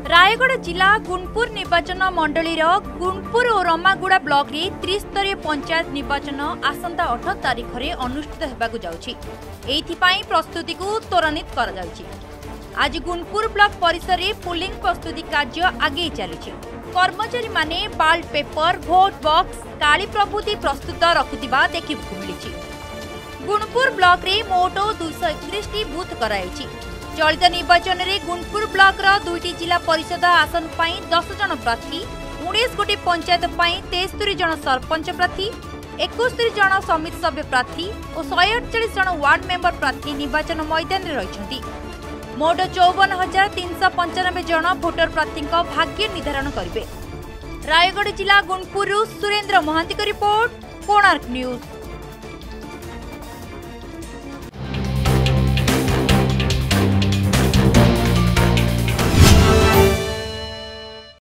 रायगढ़ जिला गुणपुर निर्वाचन मंडलीर गुणपुर और रमागुड़ा ब्लॉक रे त्रिस्तरीय पंचायत निर्वाचन आसंता 18 तारिख में अनुष्ठित होगाकू जाउछि। एथिपाई प्रस्तुति को त्वरान्वित कर जाउछि। आज गुणपुर ब्लॉक परिसर रे पोलिंग प्रस्तुति कार्य आगे चली। कर्मचारी माने बाल्ट पेपर, भोट बॉक्स, काली प्रभृति प्रस्तुत रखुथिबा देखिबा मिलिछि। गुणपुर ब्लॉक रे मोट 231 बूथ कराइछि। चलित निर्वाचन में गुणपुर ब्लॉक रो 2टी जिला परिषद आसन पाई 10 जन प्रार्थी, 19 गोटी पंचायत पाई 73 जन सरपंच प्रार्थी, 71 जन समिति सभ्य प्रार्थी और 148 जन वार्ड मेंबर प्रार्थी निर्वाचन मैदान में रहिछन्ति। मोट 54,395 जन भोटर प्रार्थी भाग्य निर्धारण करिवे। रायगढ़ जिला गुणपुर सुरेंद्र महांती रिपोर्ट, कोणार्क न्यूज।